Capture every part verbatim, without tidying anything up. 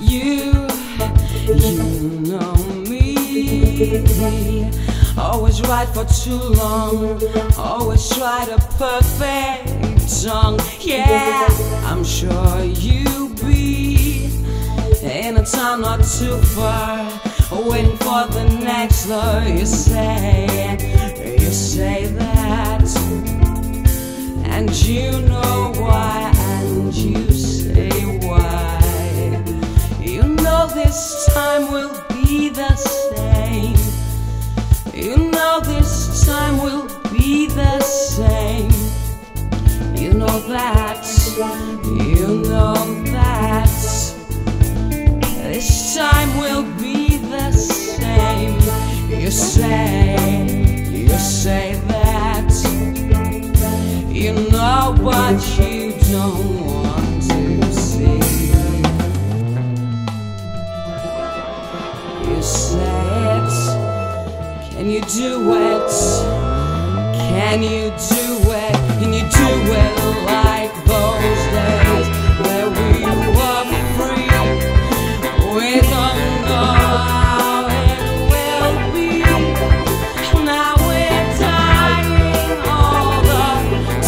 You, you know me. Always right for too long. Always try to perfect song. Yeah, I'm sure you be in a town not too far, waiting for the next love. You say, you say that, and you know why, and you say why. You know this time will be the same. You know this time will be the same. You know that, you know that this time will be the same. You say, you say that. You know what you don't want to see. You say it. Can you do it? Can you do it? Can you do it like those days where we were free? We don't know how it will be. Now we're dying all the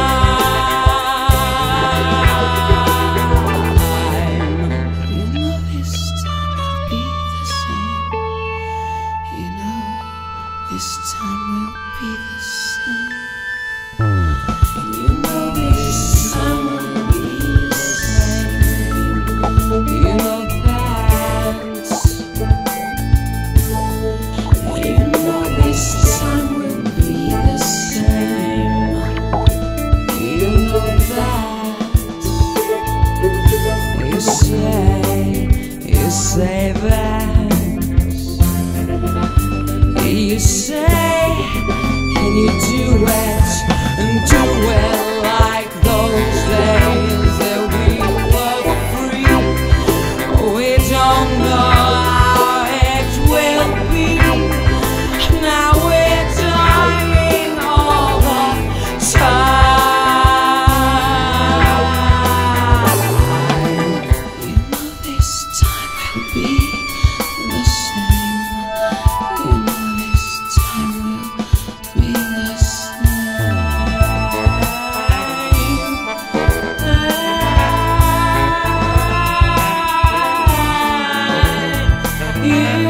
time. You know this time will be the same. You know this time will be the same. You know this time will be the same. You know that. You know this time will be the same. You know that. You say, you say that. You say, can you do it? And do it like those days that we were free. We don't know how it will be. Now we're dying all the time. You know this time will be the same. You know this time will be the same. You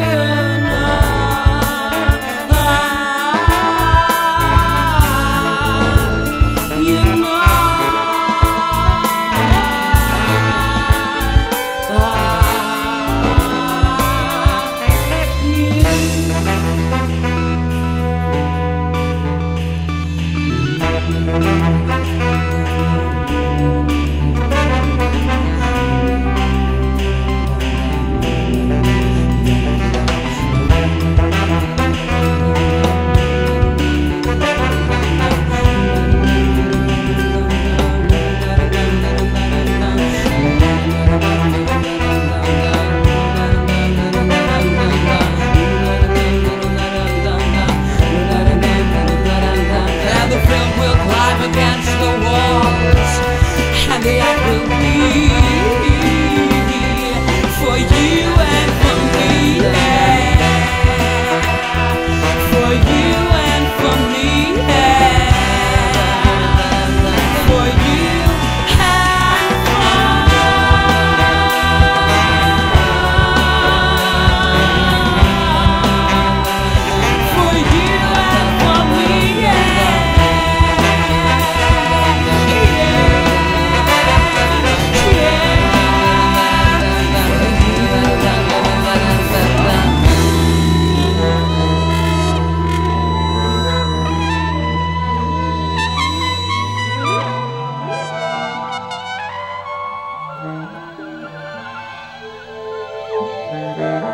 against the walls, and the act will be for you and for me, for you and for me, for you and for you and for me. Thank you.